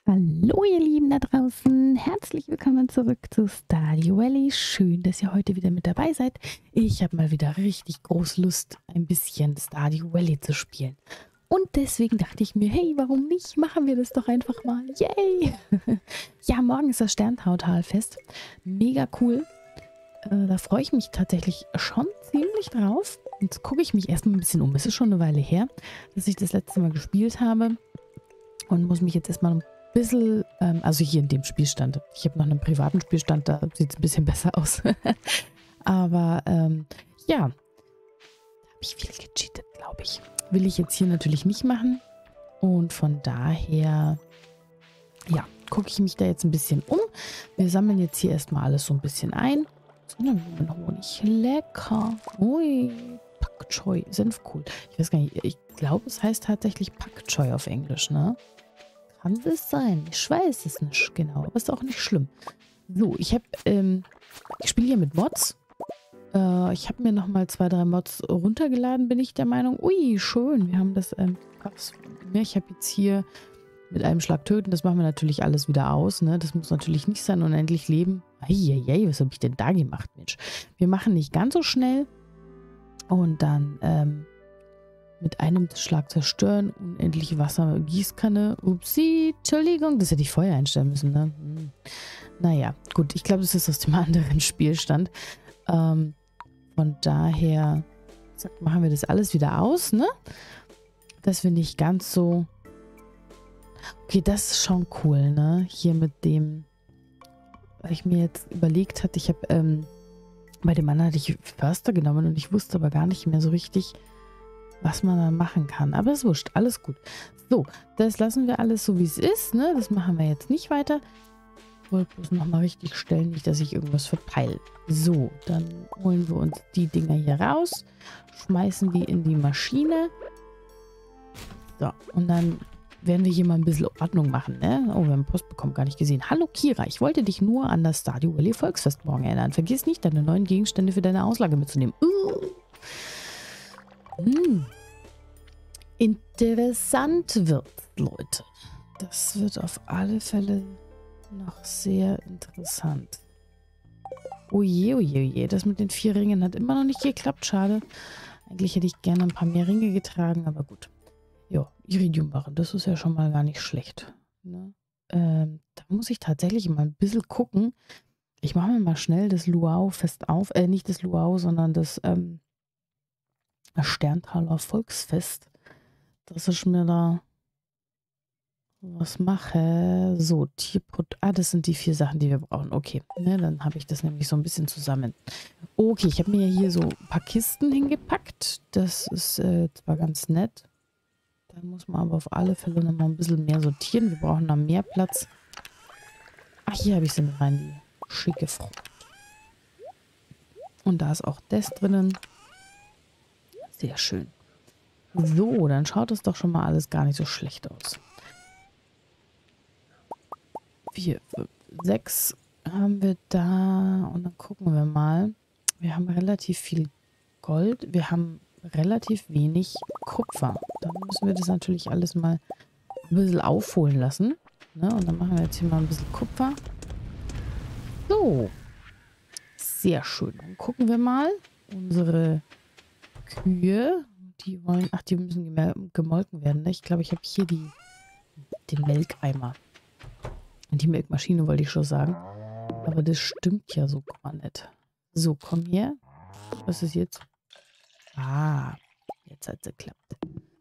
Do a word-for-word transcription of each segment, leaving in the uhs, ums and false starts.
Hallo ihr Lieben da draußen, herzlich willkommen zurück zu Stardew Valley. Schön, dass ihr heute wieder mit dabei seid. Ich habe mal wieder richtig groß Lust, ein bisschen Stardew Valley zu spielen. Und deswegen dachte ich mir, hey, warum nicht? Machen wir das doch einfach mal. Yay! Ja, morgen ist das Sterntautalfest. Mega cool. Äh, da freue ich mich tatsächlich schon ziemlich drauf. Jetzt gucke ich mich erstmal ein bisschen um. Es ist schon eine Weile her, dass ich das letzte Mal gespielt habe. Und muss mich jetzt erstmal ein bisschen, ähm, also hier in dem Spielstand. Ich habe noch einen privaten Spielstand, da sieht es ein bisschen besser aus. Aber ähm, ja, da habe ich viel gecheatet, glaube ich. Will ich jetzt hier natürlich nicht machen. Und von daher, ja, gucke ich mich da jetzt ein bisschen um. Wir sammeln jetzt hier erstmal alles so ein bisschen ein. Sonnenblumenhonig, lecker. Ui, Pak Choi, Senfkohl. Ich weiß gar nicht, ich glaube, es heißt tatsächlich Pak Choi auf Englisch, ne? Kann es sein? Ich weiß es nicht genau, aber ist auch nicht schlimm. So, ich habe, ähm, ich spiele hier mit Mods. Äh, ich habe mir nochmal zwei, drei Mods runtergeladen, bin ich der Meinung. Ui, schön, wir haben das, ähm, ne, ich habe jetzt hier mit einem Schlag töten, das machen wir natürlich alles wieder aus, ne? Das muss natürlich nicht sein, unendlich leben. Eieiei, was habe ich denn da gemacht, Mensch? Wir machen nicht ganz so schnell und dann, ähm, mit einem Schlag zerstören, unendliche Wasser, Gießkanne. Upsi, Entschuldigung, das hätte ich vorher einstellen müssen, ne? Hm. Naja, gut, ich glaube, das ist aus dem anderen Spielstand. Ähm, von daher zack, machen wir das alles wieder aus, ne? Dass wir nicht ganz so... Okay, das ist schon cool, ne? Hier mit dem, weil ich mir jetzt überlegt hatte, ich habe, ähm, bei dem anderen hatte ich Förster genommen und ich wusste aber gar nicht mehr so richtig, was man da machen kann. Aber ist wurscht, alles gut. So, das lassen wir alles so, wie es ist, ne? Das machen wir jetzt nicht weiter. Ich wollte bloß nochmal richtig stellen, nicht, dass ich irgendwas verpeile. So, dann holen wir uns die Dinger hier raus, schmeißen die in die Maschine. So, und dann werden wir hier mal ein bisschen Ordnung machen, ne? Oh, wir haben Post bekommen, gar nicht gesehen. Hallo Kira, ich wollte dich nur an das Stardew Valley Volksfest morgen erinnern. Vergiss nicht, deine neuen Gegenstände für deine Auslage mitzunehmen. Uh. Hm. Interessant wird, Leute. Das wird auf alle Fälle noch sehr interessant. Oje, oje, oje. Das mit den vier Ringen hat immer noch nicht geklappt. Schade. Eigentlich hätte ich gerne ein paar mehr Ringe getragen, aber gut. Ja, Iridiumbarren, das ist ja schon mal gar nicht schlecht. Ne? Ähm, da muss ich tatsächlich mal ein bisschen gucken. Ich mache mir mal schnell das Luau-Fest auf. Äh, nicht das Luau, sondern das, ähm, das Sterntaler Volksfest. Dass ich mir da was mache. So, Tierprodukt. Ah, das sind die vier Sachen, die wir brauchen. Okay, ne, dann habe ich das nämlich so ein bisschen zusammen. Okay, ich habe mir hier so ein paar Kisten hingepackt. Das ist äh, zwar ganz nett. Da muss man aber auf alle Fälle noch mal ein bisschen mehr sortieren. Wir brauchen noch mehr Platz. Ach, hier habe ich sie mit rein, die schicke Frucht. Und da ist auch das drinnen. Sehr schön. So, dann schaut es doch schon mal alles gar nicht so schlecht aus. Vier, fünf, sechs haben wir da. Und dann gucken wir mal. Wir haben relativ viel Gold. Wir haben relativ wenig Kupfer. Dann müssen wir das natürlich alles mal ein bisschen aufholen lassen. Ne? Und dann machen wir jetzt hier mal ein bisschen Kupfer. So. Sehr schön. Dann gucken wir mal. Unsere Kühe. Die wollen, ach, die müssen gemolken werden. Ne? Ich glaube, ich habe hier die, den Melkeimer. Die Melkmaschine wollte ich schon sagen. Aber das stimmt ja so gar nicht. So, komm her. Was ist jetzt? Ah, jetzt hat es geklappt.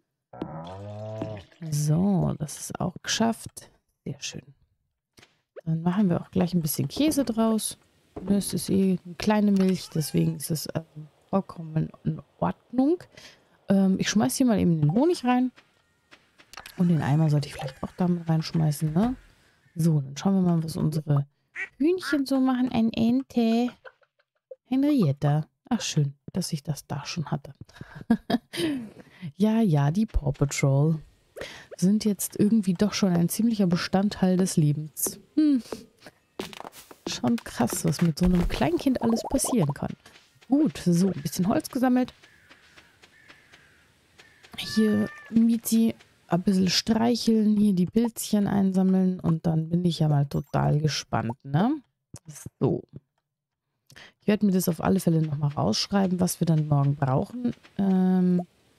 So, das ist auch geschafft. Sehr schön. Dann machen wir auch gleich ein bisschen Käse draus. Das ist eh eine kleine Milch, deswegen ist es ähm, vollkommen in Ordnung. Ähm, ich schmeiße hier mal eben den Honig rein. Und den Eimer sollte ich vielleicht auch damit reinschmeißen, ne? So, dann schauen wir mal, was unsere Hühnchen so machen. Ein Ente. Henrietta. Ach, schön, dass ich das da schon hatte. Ja, ja, die Paw Patrol sind jetzt irgendwie doch schon ein ziemlicher Bestandteil des Lebens. Hm. Schon krass, was mit so einem Kleinkind alles passieren kann. Gut, so, ein bisschen Holz gesammelt. Hier, Mizi, ein bisschen streicheln, hier die Bildchen einsammeln und dann bin ich ja mal total gespannt, ne? So. Ich werde mir das auf alle Fälle nochmal rausschreiben, was wir dann morgen brauchen. Ähm,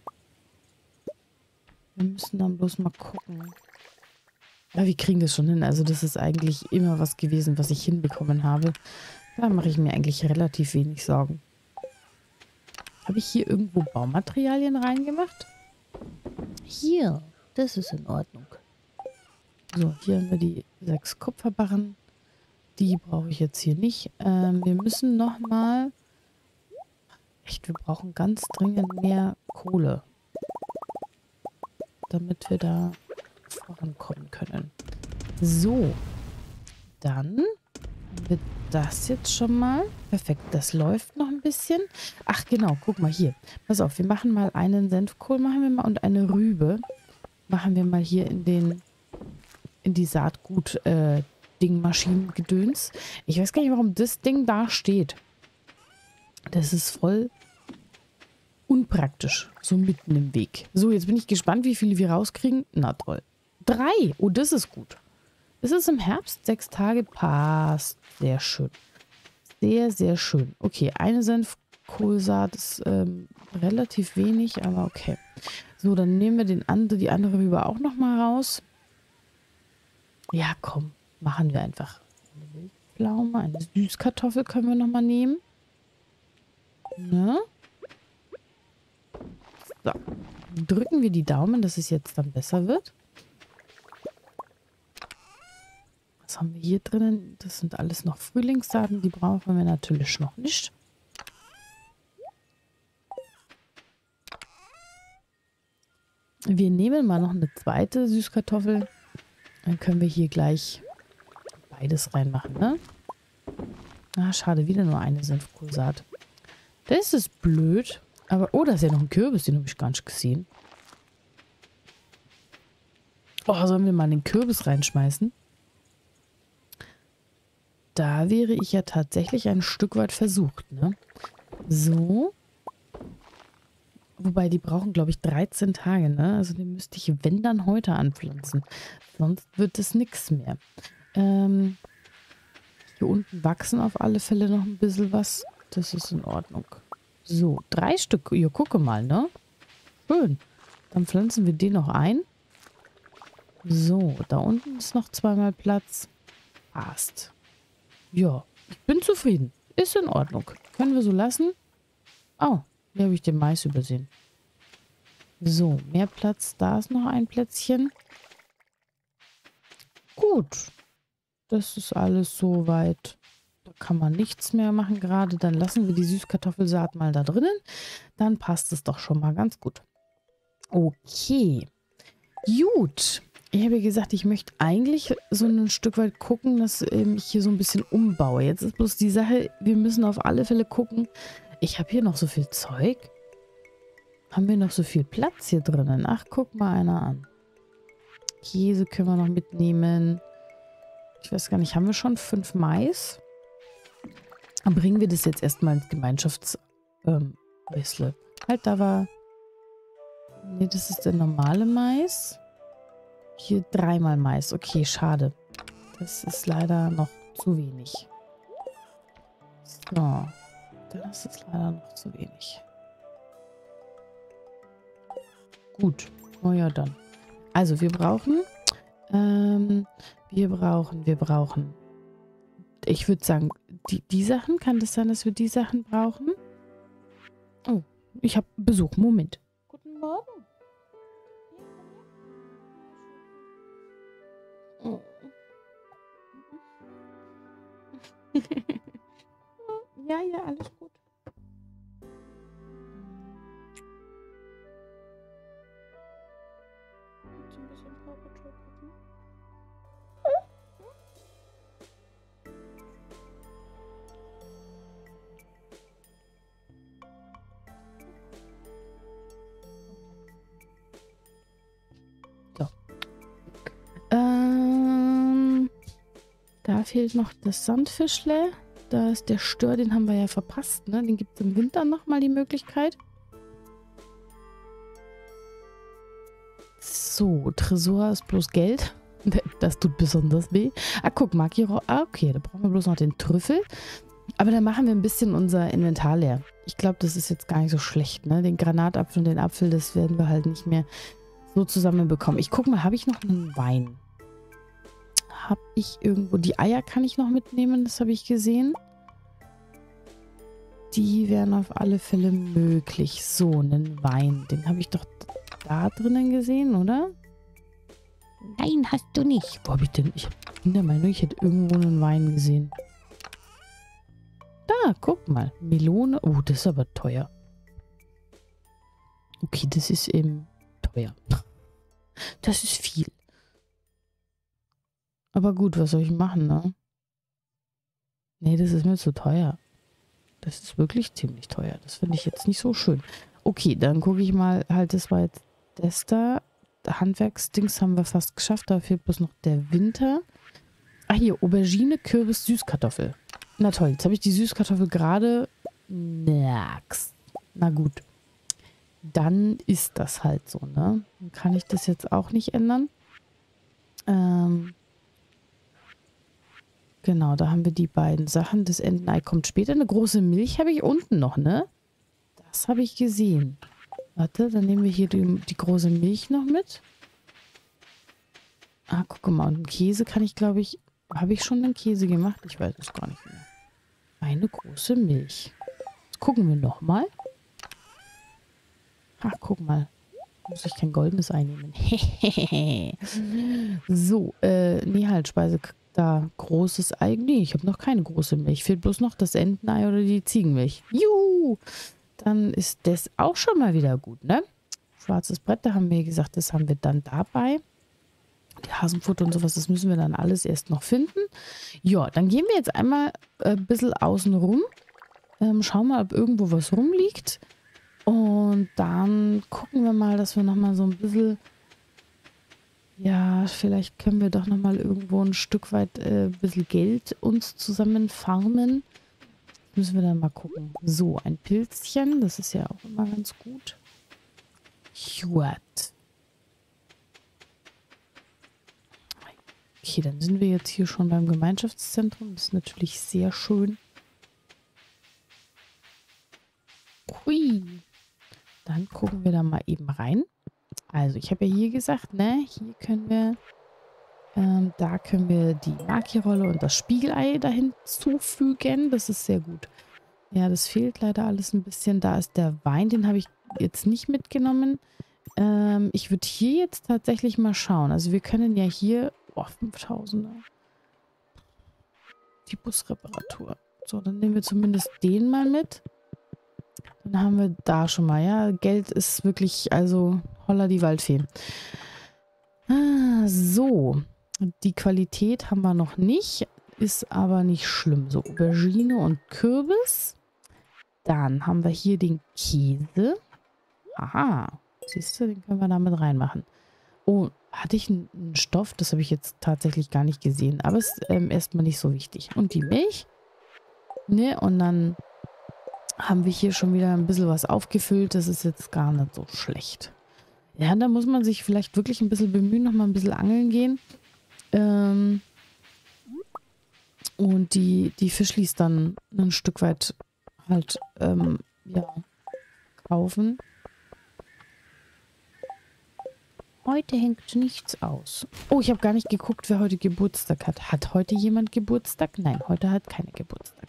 wir müssen dann bloß mal gucken. Ja, wir kriegen das schon hin. Also das ist eigentlich immer was gewesen, was ich hinbekommen habe. Da mache ich mir eigentlich relativ wenig Sorgen. Habe ich hier irgendwo Baumaterialien reingemacht? Hier. Das ist in Ordnung. So, hier haben wir die sechs Kupferbarren. Die brauche ich jetzt hier nicht. Ähm, wir müssen nochmal... Echt, wir brauchen ganz dringend mehr Kohle. Damit wir da vorankommen können. So. Dann haben wir das jetzt schon mal. Perfekt, das läuft noch ein bisschen. Ach genau, guck mal hier. Pass auf, wir machen mal einen Senfkohl, machen wir mal, und eine Rübe. Machen wir mal hier in den in die Saatgut äh, Dingmaschinen-Gedöns. Ich weiß gar nicht, warum das Ding da steht. Das ist voll unpraktisch. So mitten im Weg. So, jetzt bin ich gespannt, wie viele wir rauskriegen. Na toll. Drei. Oh, das ist gut. Es ist im Herbst. Sechs Tage. Passt. Sehr schön. Sehr, sehr schön. Okay, eine Senfkohlsaat ist ähm, relativ wenig, aber okay. So, dann nehmen wir den andere, die andere Rübe auch nochmal raus. Ja, komm. Machen wir einfach. Eine Wildpflaume, eine Süßkartoffel können wir nochmal nehmen. Ne? So. Drücken wir die Daumen, dass es jetzt dann besser wird. Was haben wir hier drinnen? Das sind alles noch Frühlingssaaten. Die brauchen wir natürlich noch nicht. Wir nehmen mal noch eine zweite Süßkartoffel. Dann können wir hier gleich beides reinmachen, ne? Ah, schade, wieder nur eine Senfkohlsaat. Das ist blöd. Aber, oh, da ist ja noch ein Kürbis, den habe ich gar nicht gesehen. Oh, sollen wir mal den Kürbis reinschmeißen? Da wäre ich ja tatsächlich ein Stück weit versucht, ne? So. Wobei, die brauchen, glaube ich, dreizehn Tage, ne? Also den müsste ich, wenn, dann heute anpflanzen. Sonst wird es nichts mehr. Ähm, hier unten wachsen auf alle Fälle noch ein bisschen was. Das ist in Ordnung. So, drei Stück. Ja, gucke mal, ne? Schön. Dann pflanzen wir den noch ein. So, da unten ist noch zweimal Platz. Passt. Ja, ich bin zufrieden. Ist in Ordnung. Können wir so lassen? Oh, hier habe ich den Mais übersehen. So, mehr Platz. Da ist noch ein Plätzchen. Gut. Das ist alles soweit. Da kann man nichts mehr machen gerade. Dann lassen wir die Süßkartoffelsaat mal da drinnen. Dann passt es doch schon mal ganz gut. Okay. Gut. Ich habe ja gesagt, ich möchte eigentlich so ein Stück weit gucken, dass ähm, ich hier so ein bisschen umbaue. Jetzt ist bloß die Sache, wir müssen auf alle Fälle gucken. Ich habe hier noch so viel Zeug. Haben wir noch so viel Platz hier drinnen? Ach, guck mal einer an. Käse können wir noch mitnehmen. Ich weiß gar nicht, haben wir schon fünf Mais? Dann bringen wir das jetzt erstmal ins Gemeinschafts... Ähm, Häusle. Halt, da war... Ne, das ist der normale Mais. Hier dreimal Mais. Okay, schade. Das ist leider noch zu wenig. So. Das ist leider noch zu wenig. Gut. Oh ja, dann. Also, wir brauchen... Ähm, wir brauchen, wir brauchen... Ich würde sagen, die, die Sachen, kann das sein, dass wir die Sachen brauchen? Oh, ich habe Besuch. Moment. Guten Morgen. Oh. Ja, ja, alles gut. Jetzt ein bisschen Paw Patrol gucken. So. Ähm, da fehlt noch das Sandfischle. Da ist der Stör, den haben wir ja verpasst, ne? Den gibt es im Winter nochmal die Möglichkeit. So, Tresor ist bloß Geld. Das tut besonders weh. Ah, guck, Makiro. Ah, okay, da brauchen wir bloß noch den Trüffel. Aber dann machen wir ein bisschen unser Inventar leer. Ich glaube, das ist jetzt gar nicht so schlecht, ne? Den Granatapfel und den Apfel, das werden wir halt nicht mehr so zusammenbekommen. Ich guck mal, habe ich noch einen Wein? Habe ich irgendwo... Die Eier kann ich noch mitnehmen, das habe ich gesehen. Die wären auf alle Fälle möglich. So, einen Wein. Den habe ich doch da drinnen gesehen, oder? Nein, hast du nicht. Wo habe ich denn? Ich bin der Meinung, ich hätte irgendwo einen Wein gesehen. Da, guck mal. Melone. Oh, das ist aber teuer. Okay, das ist eben teuer. Das ist viel. Aber gut, was soll ich machen, ne? Nee, das ist mir zu teuer. Das ist wirklich ziemlich teuer. Das finde ich jetzt nicht so schön. Okay, dann gucke ich mal. Halt, das war jetzt das da. Handwerksdings haben wir fast geschafft. Da fehlt bloß noch der Winter. Ah, hier. Aubergine, Kürbis, Süßkartoffel. Na toll, jetzt habe ich die Süßkartoffel gerade. Nix. Na gut. Dann ist das halt so, ne? Dann kann ich das jetzt auch nicht ändern. Ähm. Genau, da haben wir die beiden Sachen. Das Entenei kommt später. Eine große Milch habe ich unten noch, ne? Das habe ich gesehen. Warte, dann nehmen wir hier die, die große Milch noch mit. Ah, guck mal. Und einen Käse kann ich, glaube ich... Habe ich schon einen Käse gemacht? Ich weiß es gar nicht mehr. Eine große Milch. Jetzt gucken wir nochmal. Ach, guck mal. Muss ich kein goldenes einnehmen. So, äh, nee, halt, Speise... Da, großes Ei. Nee, ich habe noch keine große Milch. Fehlt bloß noch das Entenei oder die Ziegenmilch. Juhu! Dann ist das auch schon mal wieder gut, ne? Schwarzes Brett, da haben wir gesagt, das haben wir dann dabei. Die Hasenfutter und sowas, das müssen wir dann alles erst noch finden. Ja, dann gehen wir jetzt einmal ein äh, bisschen außen rum. Ähm, schauen mal, ob irgendwo was rumliegt. Und dann gucken wir mal, dass wir nochmal so ein bisschen... Ja, vielleicht können wir doch nochmal irgendwo ein Stück weit äh, ein bisschen Geld uns zusammen farmen. Müssen wir dann mal gucken. So, ein Pilzchen. Das ist ja auch immer ganz gut. What? Okay, dann sind wir jetzt hier schon beim Gemeinschaftszentrum. Das ist natürlich sehr schön. Hui. Dann gucken wir da mal eben rein. Also, ich habe ja hier gesagt, ne, hier können wir, ähm, da können wir die Maki-Rolle und das Spiegelei dahin zufügen. Das ist sehr gut. Ja, das fehlt leider alles ein bisschen. Da ist der Wein, den habe ich jetzt nicht mitgenommen. Ähm, ich würde hier jetzt tatsächlich mal schauen. Also, wir können ja hier, boah, fünftausender. Die Busreparatur. So, dann nehmen wir zumindest den mal mit. Dann haben wir da schon mal, ja, Geld ist wirklich, also, holla die Waldfee. Ah, so. Die Qualität haben wir noch nicht, ist aber nicht schlimm. So, Aubergine und Kürbis. Dann haben wir hier den Käse. Aha, siehst du, den können wir da mit reinmachen. Oh, hatte ich einen Stoff? Das habe ich jetzt tatsächlich gar nicht gesehen. Aber ist ähm, erstmal nicht so wichtig. Und die Milch. Ne, und dann... haben wir hier schon wieder ein bisschen was aufgefüllt. Das ist jetzt gar nicht so schlecht. Ja, da muss man sich vielleicht wirklich ein bisschen bemühen, nochmal ein bisschen angeln gehen. Ähm und die, die Fischlis dann ein Stück weit halt, ähm, ja, kaufen. Heute hängt nichts aus. Oh, ich habe gar nicht geguckt, wer heute Geburtstag hat. Hat heute jemand Geburtstag? Nein, heute hat keiner Geburtstag.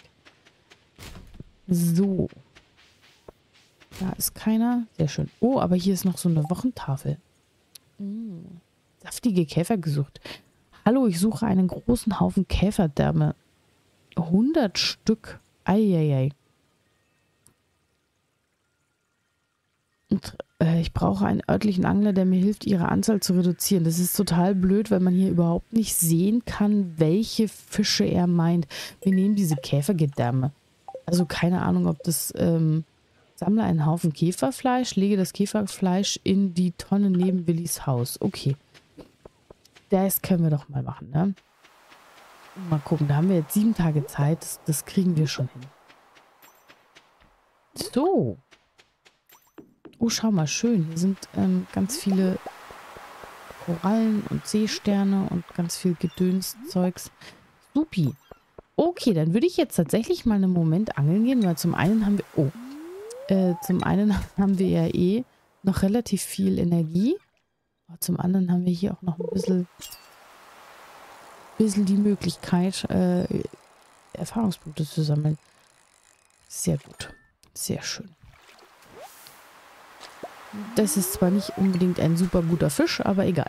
So. Da ist keiner. Sehr schön. Oh, aber hier ist noch so eine Wochentafel. Mm. Saftige Käfer gesucht. Hallo, ich suche einen großen Haufen Käferdärme. hundert Stück. Eieiei. Und, äh, ich brauche einen örtlichen Angler, der mir hilft, ihre Anzahl zu reduzieren. Das ist total blöd, weil man hier überhaupt nicht sehen kann, welche Fische er meint. Wir nehmen diese Käfergedärme. Also keine Ahnung, ob das... Ähm, sammle einen Haufen Käferfleisch, lege das Käferfleisch in die Tonne neben Willis Haus. Okay. Das können wir doch mal machen, ne? Mal gucken, da haben wir jetzt sieben Tage Zeit. Das, das kriegen wir schon hin. So. Oh, schau mal, schön. Hier sind ähm, ganz viele Korallen und Seesterne und ganz viel Gedönszeugs. Supi. Okay, dann würde ich jetzt tatsächlich mal einen Moment angeln gehen, weil zum einen haben wir... Oh. Äh, zum einen haben wir ja eh noch relativ viel Energie. Aber zum anderen haben wir hier auch noch ein bisschen, bisschen die Möglichkeit, äh, Erfahrungspunkte zu sammeln. Sehr gut. Sehr schön. Das ist zwar nicht unbedingt ein super guter Fisch, aber egal.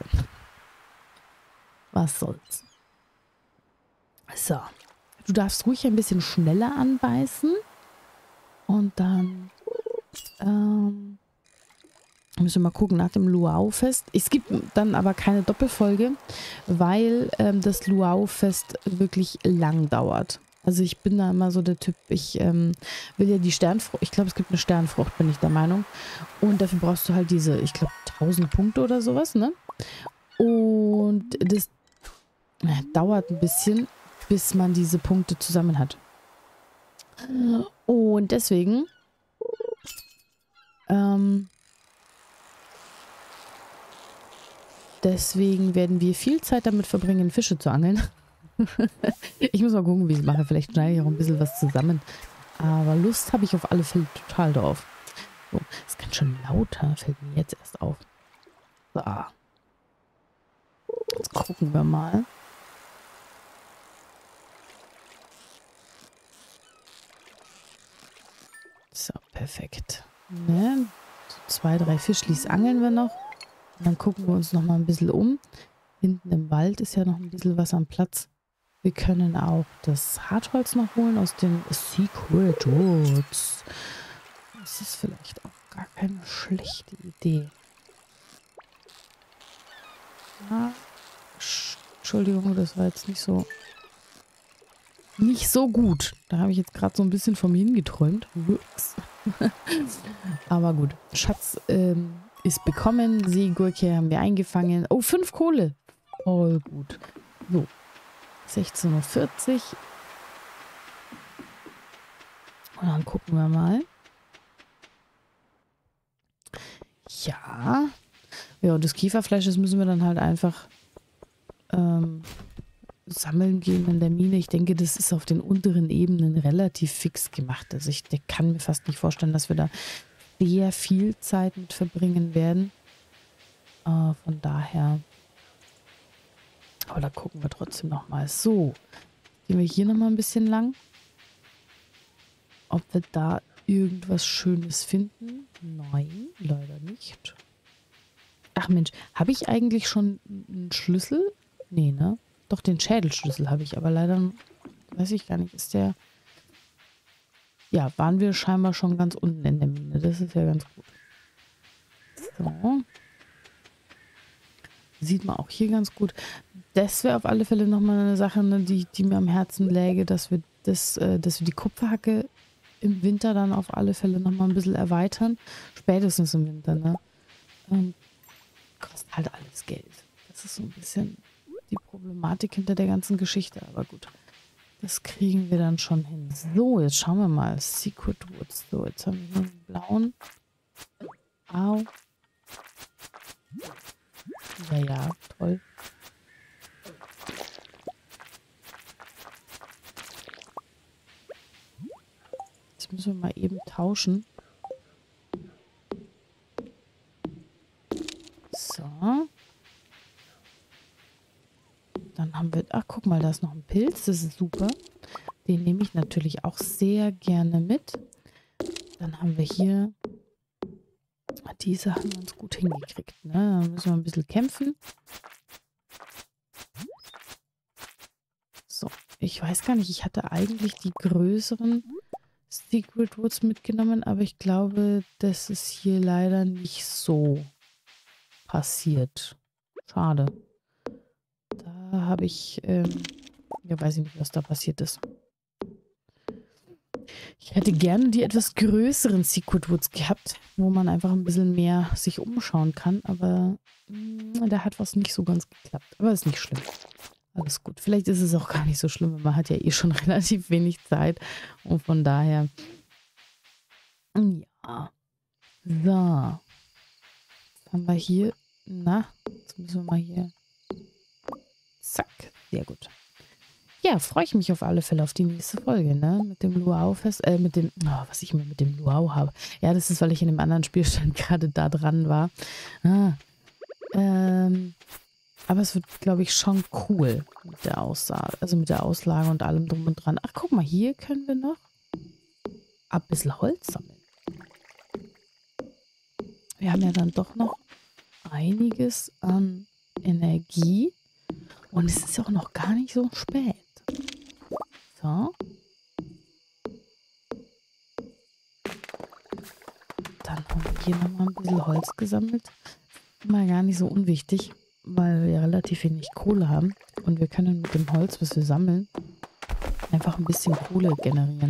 Was soll's. So. Du darfst ruhig ein bisschen schneller anbeißen. Und dann ähm, müssen wir mal gucken nach dem Luau-Fest. Es gibt dann aber keine Doppelfolge, weil ähm, das Luau-Fest wirklich lang dauert. Also ich bin da immer so der Typ, ich ähm, will ja die Sternfrucht, ich glaube es gibt eine Sternfrucht, bin ich der Meinung. Und dafür brauchst du halt diese, ich glaube tausend Punkte oder sowas, ne? Und das äh, dauert ein bisschen, bis man diese Punkte zusammen hat. Und deswegen ähm, deswegen werden wir viel Zeit damit verbringen, Fische zu angeln. Ich muss mal gucken, wie ich es mache. Vielleicht schneide ich auch ein bisschen was zusammen. Aber Lust habe ich auf alle Fälle total drauf. So, ist ganz schön lauter, fällt mir jetzt erst auf. So. Jetzt gucken wir mal. So, perfekt. Ne? So zwei, drei Fischlis angeln wir noch. Und dann gucken wir uns noch mal ein bisschen um. Hinten im Wald ist ja noch ein bisschen was am Platz. Wir können auch das Hartholz noch holen aus den Secret Woods. Das ist vielleicht auch gar keine schlechte Idee. Ah, Entschuldigung, das war jetzt nicht so nicht so gut. Da habe ich jetzt gerade so ein bisschen von mir hingeträumt. Aber gut. Schatz ähm, ist bekommen. Seegurke haben wir eingefangen. Oh, fünf Kohle. Voll gut. So. sechzehn Uhr vierzig. Und dann gucken wir mal. Ja. Ja, und das Kieferfleisch, das müssen wir dann halt einfach ähm, sammeln gehen in der Mine. Ich denke, das ist auf den unteren Ebenen relativ fix gemacht. Also ich kann mir fast nicht vorstellen, dass wir da sehr viel Zeit mit verbringen werden. Äh, von daher. Aber da gucken wir trotzdem nochmal. So. Gehen wir hier nochmal ein bisschen lang. Ob wir da irgendwas Schönes finden? Nein, leider nicht. Ach Mensch, habe ich eigentlich schon einen Schlüssel? Nee, ne? Doch, den Schädelschlüssel habe ich, aber leider, weiß ich gar nicht, ist der... Ja, waren wir scheinbar schon ganz unten in der Mine. Das ist ja ganz gut. So. Sieht man auch hier ganz gut. Das wäre auf alle Fälle nochmal eine Sache, ne, die, die mir am Herzen läge, dass wir, das, äh, dass wir die Kupferhacke im Winter dann auf alle Fälle nochmal ein bisschen erweitern. Spätestens im Winter, ne? Ähm, kostet halt alles Geld. Das ist so ein bisschen die Problematik hinter der ganzen Geschichte. Aber gut, das kriegen wir dann schon hin. So, jetzt schauen wir mal. Secret Woods. So, jetzt haben wir hier einen blauen. Au. Ja, ja, toll. Jetzt müssen wir mal eben tauschen. So. Dann haben wir... Ach, guck mal, da ist noch ein Pilz. Das ist super. Den nehme ich natürlich auch sehr gerne mit. Dann haben wir hier... Die Sachen ganz gut hingekriegt. Ne? Da müssen wir ein bisschen kämpfen. So, ich weiß gar nicht, ich hatte eigentlich die größeren Secret Woods mitgenommen, aber ich glaube, das ist hier leider nicht so passiert. Schade. Da habe ich, ähm, ja, weiß ich nicht, was da passiert ist. Ich hätte gerne die etwas größeren Secret Woods gehabt, wo man einfach ein bisschen mehr sich umschauen kann, aber mh, da hat was nicht so ganz geklappt. Aber ist nicht schlimm. Alles gut. Vielleicht ist es auch gar nicht so schlimm, man hat ja eh schon relativ wenig Zeit und von daher, ja. So. Jetzt haben wir hier Na, jetzt müssen wir mal hier. Zack, sehr gut. Ja, freue ich mich auf alle Fälle auf die nächste Folge, ne? Mit dem Luau-Fest, äh, mit dem, oh, was ich immer mit dem Luau habe. Ja, das ist, weil ich in dem anderen Spielstand gerade da dran war. Ah, ähm, aber es wird, glaube ich, schon cool mit der Aussage, also mit der Auslage und allem drum und dran. Ach, guck mal, hier können wir noch ein bisschen Holz sammeln. Wir haben ja dann doch noch einiges an Energie und es ist ja auch noch gar nicht so spät. So. Dann haben wir hier nochmal ein bisschen Holz gesammelt. Mal gar nicht so unwichtig, weil wir relativ wenig Kohle haben. Und wir können mit dem Holz, was wir sammeln, einfach ein bisschen Kohle generieren.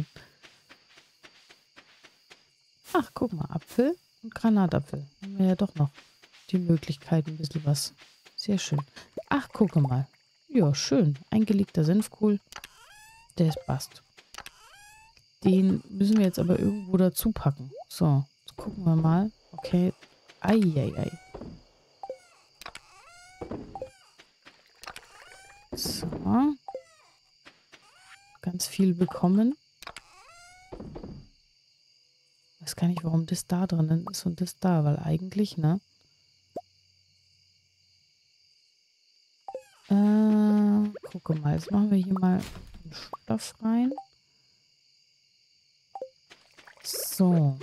Ach, guck mal, Apfel und Granatapfel. Haben wir ja doch noch die Möglichkeit, ein bisschen was. Sehr schön. Ach, gucke mal. Ja, schön. Eingelegter Senfkohl. Der ist passt. Den müssen wir jetzt aber irgendwo dazu packen. So, jetzt gucken wir mal. Okay. Eieiei. So. Ganz viel bekommen. Ich weiß gar nicht, warum das da drinnen ist und das da, weil eigentlich, ne? Äh, gucke mal. Jetzt machen wir hier mal einen Stoff rein. So.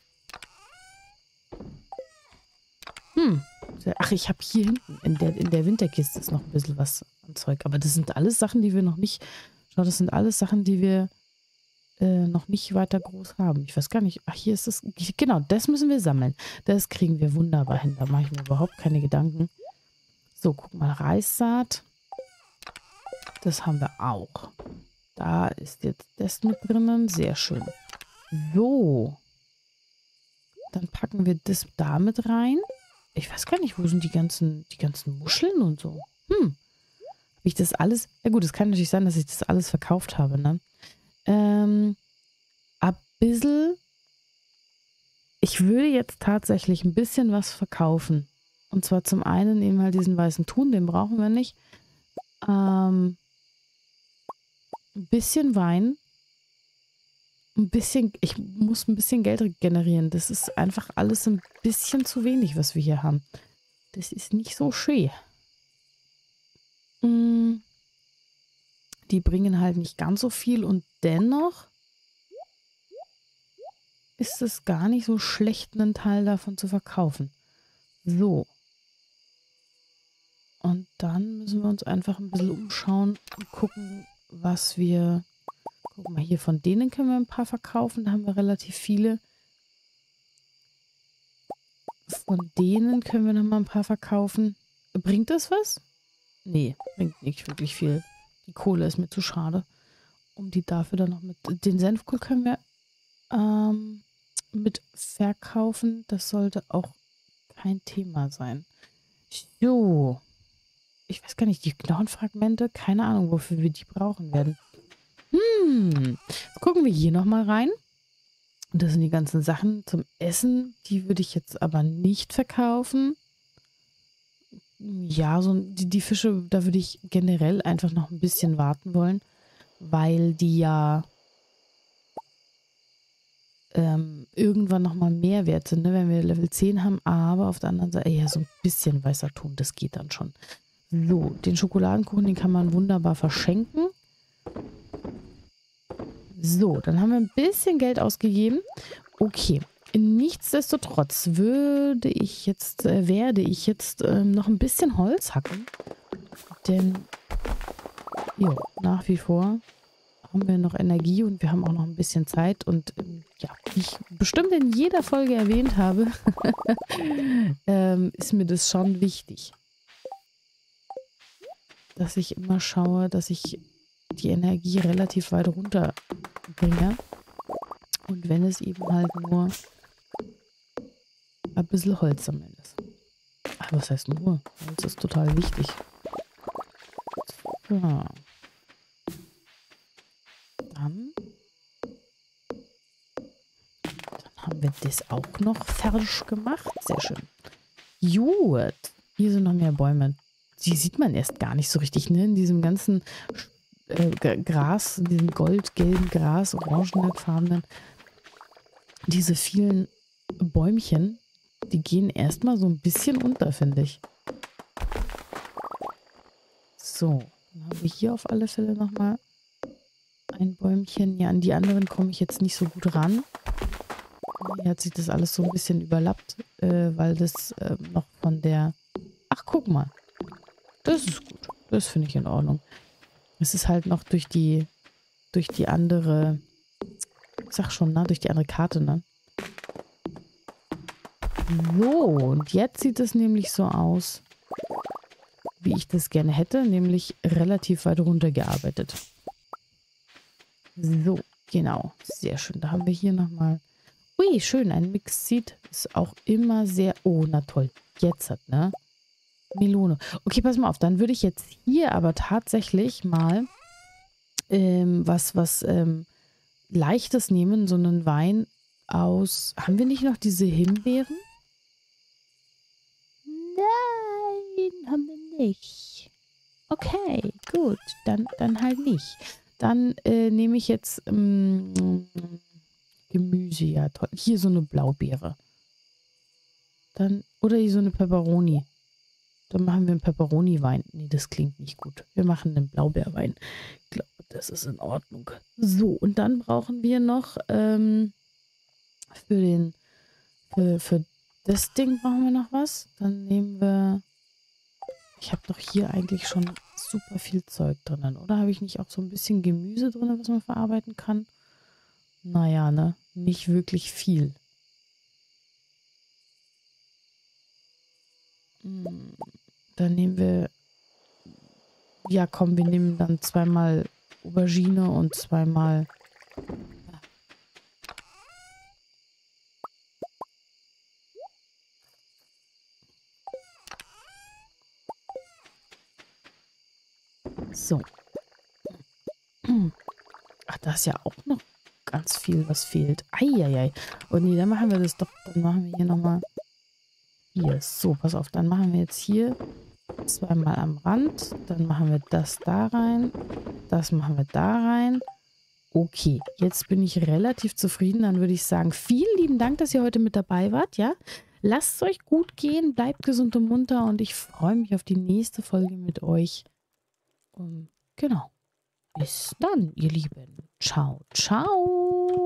Hm. Ach, ich habe hier hinten in der, in der Winterkiste ist noch ein bisschen was an Zeug. Aber das sind alles Sachen, die wir noch nicht... Schau, das sind alles Sachen, die wir äh, noch nicht weiter groß haben. Ich weiß gar nicht. Ach, hier ist das... Genau, das müssen wir sammeln. Das kriegen wir wunderbar hin. Da mache ich mir überhaupt keine Gedanken. So, guck mal. Reissaat. Das haben wir auch. Da ist jetzt das mit drinnen. Sehr schön. So. Dann packen wir das da mit rein. Ich weiß gar nicht, wo sind die ganzen, die ganzen Muscheln und so. Hm. Habe ich das alles... Ja gut, es kann natürlich sein, dass ich das alles verkauft habe, ne? Ähm, ein bisschen... Ich würde jetzt tatsächlich ein bisschen was verkaufen. Und zwar zum einen eben halt diesen weißen Thun, den brauchen wir nicht. Ähm, ein bisschen Wein. Ein bisschen... Ich muss ein bisschen Geld generieren. Das ist einfach alles ein bisschen zu wenig, was wir hier haben. Das ist nicht so schön. Mm, die bringen halt nicht ganz so viel und dennoch ist es gar nicht so schlecht, einen Teil davon zu verkaufen. So. Und dann müssen wir uns einfach ein bisschen umschauen und gucken, was wir... Guck mal, hier von denen können wir ein paar verkaufen. Da haben wir relativ viele. Von denen können wir noch mal ein paar verkaufen. Bringt das was? Nee, bringt nicht wirklich viel. Die Kohle ist mir zu schade. Um die dafür dann noch mit... Den Senfkohl können wir ähm, mit verkaufen. Das sollte auch kein Thema sein. So. Ich weiß gar nicht, die Knochenfragmente, keine Ahnung, wofür wir die brauchen werden. Hm. Jetzt gucken wir hier nochmal rein. Das sind die ganzen Sachen zum Essen. Die würde ich jetzt aber nicht verkaufen. Ja, so die, die Fische, da würde ich generell einfach noch ein bisschen warten wollen, weil die ja ähm, irgendwann nochmal mehr wert sind, ne, wenn wir Level zehn haben. Aber auf der anderen Seite, ja, so ein bisschen weißer Ton, das geht dann schon. So, den Schokoladenkuchen, den kann man wunderbar verschenken. So, dann haben wir ein bisschen Geld ausgegeben. Okay, nichtsdestotrotz würde ich jetzt, äh, werde ich jetzt ähm, noch ein bisschen Holz hacken. Denn, jo, nach wie vor haben wir noch Energie und wir haben auch noch ein bisschen Zeit. Und ähm, ja, wie ich bestimmt in jeder Folge erwähnt habe, ähm, ist mir das schon wichtig. Dass ich immer schaue, dass ich die Energie relativ weit runter bringe. Und wenn es eben halt nur ein bisschen Holz sammeln ist. Ach, was heißt nur? Holz ist total wichtig. So. Dann Dann haben wir das auch noch fertig gemacht. Sehr schön. Gut. Hier sind noch mehr Bäume. Die sieht man erst gar nicht so richtig, ne? In diesem ganzen äh, Gras, in diesem goldgelben Gras, orangenfarbenen. Diese vielen Bäumchen, die gehen erstmal so ein bisschen unter, finde ich. So, dann haben wir hier auf alle Fälle nochmal ein Bäumchen. Ja, an die anderen komme ich jetzt nicht so gut ran. Hier hat sich das alles so ein bisschen überlappt, äh, weil das äh, noch von der... Ach, guck mal. Das ist gut. Das finde ich in Ordnung. Es ist halt noch durch die durch die andere... Ich sag schon, ne? Durch die andere Karte, ne? So, und jetzt sieht es nämlich so aus, wie ich das gerne hätte, nämlich relativ weit runtergearbeitet. So, genau. Sehr schön. Da haben wir hier nochmal... Ui, schön. Ein Mix Seed ist auch immer sehr... Oh, na toll. Jetzt hat, ne? Melone. Okay, pass mal auf. Dann würde ich jetzt hier aber tatsächlich mal ähm, was, was ähm, Leichtes nehmen. So einen Wein aus... Haben wir nicht noch diese Himbeeren? Nein, haben wir nicht. Okay, gut. Dann, dann halt nicht. Dann äh, nehme ich jetzt ähm, Gemüse. Ja, toll. Hier so eine Blaubeere. Dann, oder hier so eine Peperoni. Dann machen wir einen Peperoni-Wein. Nee, das klingt nicht gut. Wir machen einen Blaubeerwein. Ich glaube, das ist in Ordnung. So, und dann brauchen wir noch ähm, für den für, für das Ding brauchen wir noch was. Dann nehmen wir... Ich habe doch hier eigentlich schon super viel Zeug drinnen. Oder habe ich nicht auch so ein bisschen Gemüse drin, was man verarbeiten kann? Naja, ne? Nicht wirklich viel. Hm, dann nehmen wir... Ja, komm, wir nehmen dann zweimal Aubergine und zweimal... So. Ach, da ist ja auch noch ganz viel, was fehlt. Eieiei. Und nee, dann machen wir das doch. Dann machen wir hier nochmal... Hier, so, pass auf. Dann machen wir jetzt hier zweimal am Rand. Dann machen wir das da rein. Das machen wir da rein. Okay, jetzt bin ich relativ zufrieden. Dann würde ich sagen, vielen lieben Dank, dass ihr heute mit dabei wart. Ja, lasst es euch gut gehen. Bleibt gesund und munter. Und ich freue mich auf die nächste Folge mit euch. Um, genau. Bis dann, ihr Lieben. Ciao, ciao.